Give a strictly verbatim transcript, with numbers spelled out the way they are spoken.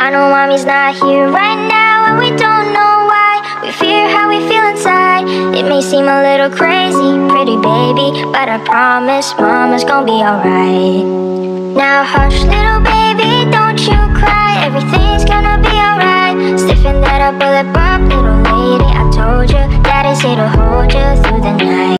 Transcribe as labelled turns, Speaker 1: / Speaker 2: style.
Speaker 1: I know mommy's not here right now, and we don't know why. We fear how we feel inside. It may seem a little crazy, pretty baby, but I promise mama's gonna be alright. Now hush, little baby, don't you cry. Everything's gonna be alright. Stiffen that up, pull it up, little lady. I told you, daddy's here to hold you through the night.